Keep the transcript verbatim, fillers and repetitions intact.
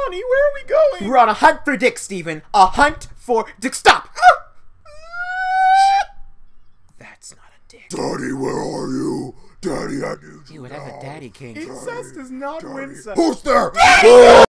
Honey, where are we going? We're on a hunt for Dick, Steven. A hunt for Dick. Stop! That's not a dick. Daddy, where are you? Daddy, I need you. You would have a daddy king. Incest is not Daddy. Winsett. Who's there?